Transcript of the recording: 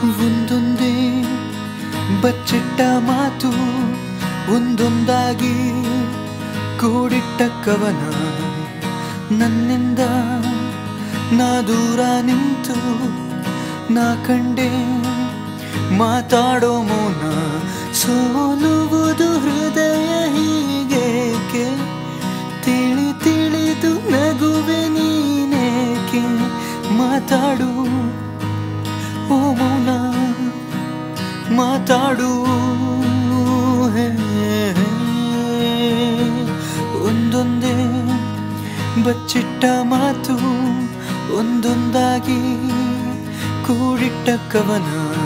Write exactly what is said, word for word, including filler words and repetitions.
ಒಂದೊಂದೇ ಬಚ್ಚಿಟ್ಟ ಮಾತು ಒಂದೊಂದಾಗಿ ಕೂಡಿಟ್ಟ ಕವನ ನನ್ನಿಂದ ನಾ ದೂರ ನಿಂತು ನಾ ಕಂಡೆ ಮಾತಾಡೋ ಮೌನ ಸೋಲುವುದು ಹೃದಯ ಹೀಗೇಕೆ ತಿಳಿ ತಿಳಿದು ನಗುವೆ ನೀನೇಕೆ ಮಾತಾಡು ಓ ಮೌನ ಮಾತಾಡು ಒಂದೊಂದೇ ಬಚ್ಚಿಟ್ಟ ಮಾತು ಒಂದೊಂದಾಗಿ ಕೂಡಿಟ್ಟ ಕವನ